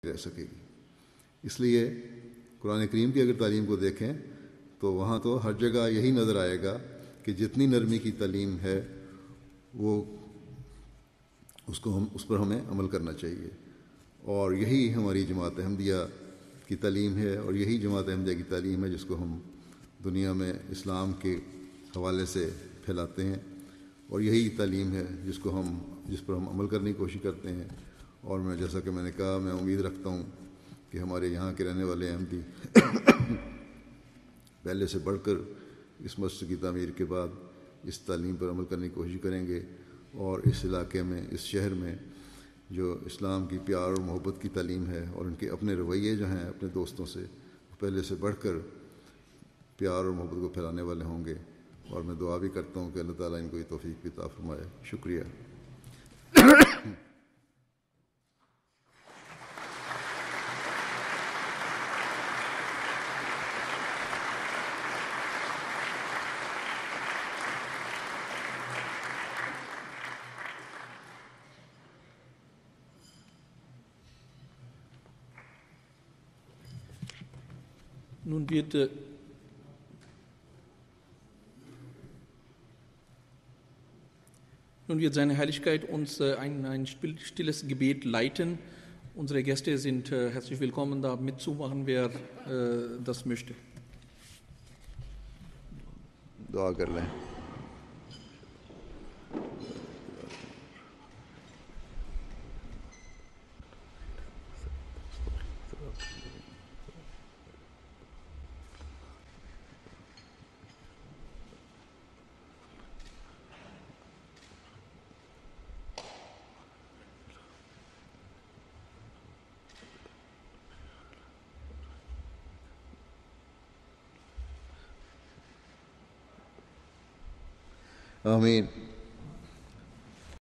रह सकेगी। इसलिए कुरान करीम की अगर तालीम को देखें तो वहाँ तो हर जगह यही नज़र आएगा कि जितनी नरमी की तालीम है वो उस पर हमें अमल करना चाहिए। और यही हमारी जमात अहमदिया की तालीम है और यही जमात अहमदिया की तालीम है जिसको हम दुनिया में इस्लाम के हवाले से फैलाते हैं, और यही तालीम है जिस पर हम अमल करने की कोशिश करते हैं। और मैं, जैसा कि मैंने कहा, मैं उम्मीद रखता हूँ कि हमारे यहाँ के रहने वाले अहमदी पहले से बढ़कर इस मस्जिद की तामीर के बाद इस तालीम पर अमल करने की कोशिश करेंगे, और इस इलाके में, इस शहर में जो इस्लाम की प्यार और मोहब्बत की तालीम है और उनके अपने रवैये जो हैं अपने दोस्तों से, पहले से बढ़कर प्यार और मोहब्बत को फैलाने वाले होंगे। और मैं दुआ भी करता हूँ कि अल्लाह ताला इनको ये तौफीक भी अता फरमाए। शुक्रिया। Nun wird seine Heiligkeit uns ein stilles Gebet leiten. Unsere Gäste sind herzlich willkommen, da mitzumachen, wer das möchte. दुआ कर लें। आमीन।